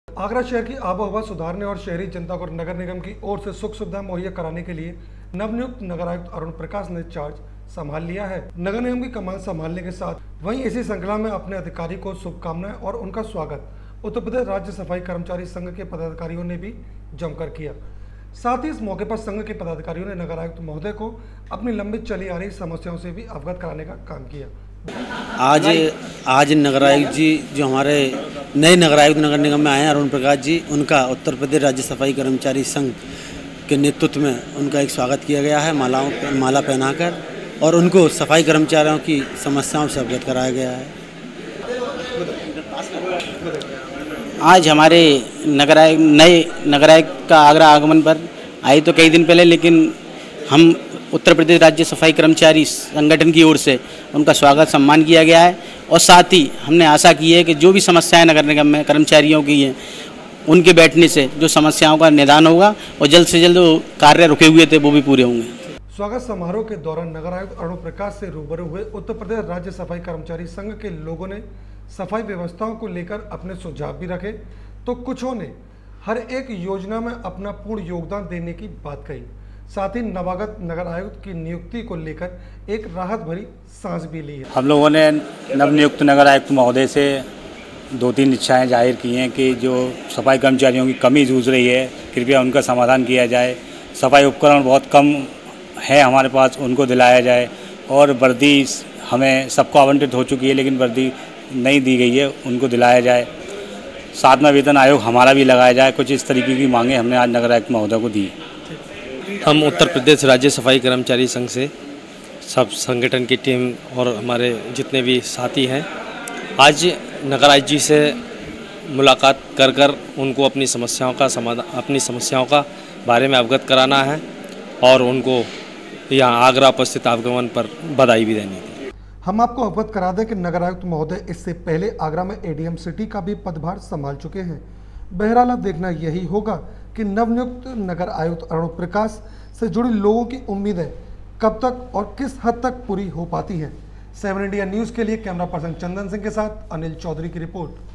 आगरा शहर की आबोहवा सुधारने और शहरी जनता को नगर निगम की ओर से सुख सुविधा मुहैया कराने के लिए नवनियुक्त नगर आयुक्त अरुण प्रकाश ने चार्ज संभाल लिया है। नगर निगम की कमान संभालने के साथ वहीं इसी श्रृंखला में अपने अधिकारी को शुभकामनाएं और उनका स्वागत उत्तर प्रदेश राज्य सफाई कर्मचारी संघ के पदाधिकारियों ने भी जमकर किया। साथ ही इस मौके पर संघ के पदाधिकारियों ने नगर आयुक्त महोदय को अपनी लंबित चली आ रही समस्याओं से भी अवगत कराने का काम किया। आज नगर आयुक्त जी जो हमारे नए नगर आयुक्त नगर निगम में आए हैं अरुण प्रकाश जी, उनका उत्तर प्रदेश राज्य सफाई कर्मचारी संघ के नेतृत्व में उनका एक स्वागत किया गया है माला पहनाकर, और उनको सफाई कर्मचारियों की समस्याओं से अवगत कराया गया है। आज हमारे नए नगर आयुक्त का आगरा आगमन पर आए तो कई दिन पहले, लेकिन हम उत्तर प्रदेश राज्य सफाई कर्मचारी संगठन की ओर से उनका स्वागत सम्मान किया गया है, और साथ ही हमने आशा की है कि जो भी समस्याएं नगर निगम में कर्मचारियों की हैं उनके बैठने से जो समस्याओं का निदान होगा और जल्द से जल्द जो कार्य रुके हुए थे वो भी पूरे होंगे। स्वागत समारोह के दौरान नगर आयुक्त अरुण प्रकाश से रूबरू हुए उत्तर प्रदेश राज्य सफाई कर्मचारी संघ के लोगों ने सफाई व्यवस्थाओं को लेकर अपने सुझाव भी रखे, तो कुछों ने हर एक योजना में अपना पूर्ण योगदान देने की बात कही। साथ ही नवागत नगर आयुक्त की नियुक्ति को लेकर एक राहत भरी सांस भी ली है। हम लोगों ने नवनियुक्त नगर आयुक्त महोदय से 2-3 इच्छाएं जाहिर की हैं कि जो सफाई कर्मचारियों की कमी जूझ रही है, कृपया उनका समाधान किया जाए। सफाई उपकरण बहुत कम है हमारे पास, उनको दिलाया जाए, और वर्दी हमें सबको आवंटित हो चुकी है लेकिन वर्दी नहीं दी गई है, उनको दिलाया जाए। सातवां वेतन आयोग हमारा भी लगाया जाए। कुछ इस तरीके की मांगें हमने आज नगर आयुक्त महोदय को दी। हम उत्तर प्रदेश राज्य सफाई कर्मचारी संघ से सब संगठन की टीम और हमारे जितने भी साथी हैं, आज नगर आयुक्त जी से मुलाकात कर उनको अपनी समस्याओं का बारे में अवगत कराना है और उनको यहाँ आगरा उपस्थित आगमन पर बधाई भी देनी थी। हम आपको अवगत करा दें कि नगर आयुक्त महोदय इससे पहले आगरा में एडीएम सिटी का भी पदभार संभाल चुके हैं। बहरहाल अब देखना यही होगा कि नवनियुक्त नगर आयुक्त अरुण प्रकाश से जुड़ी लोगों की उम्मीदें कब तक और किस हद तक पूरी हो पाती हैं। 7 इंडिया न्यूज़ के लिए कैमरा पर्सन चंदन सिंह के साथ अनिल चौधरी की रिपोर्ट।